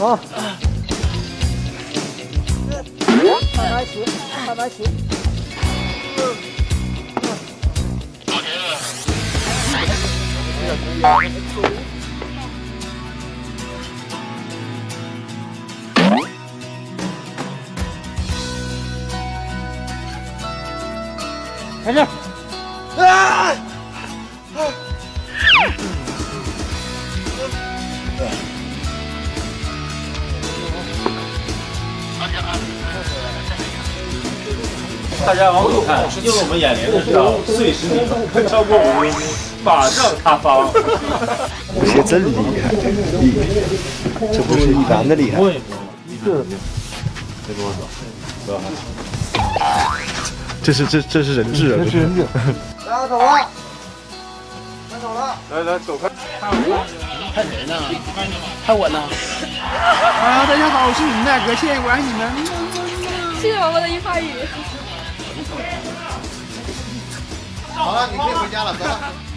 好。慢慢骑。开始。啊！ 大家往左看，映入我们眼帘的是碎石岭，超过我们马上塌方。 有些真厉害，厉害，这不是一般的厉害。 别跟我走，不要害怕。这是人质啊！这是人质。 不要走了，快走了。 来，走开。 看谁呢？看我呢。 啊，大家好，我是你们的葛倩，我爱你们。 谢谢宝宝的一发语。 好了，你可以回家了，走了。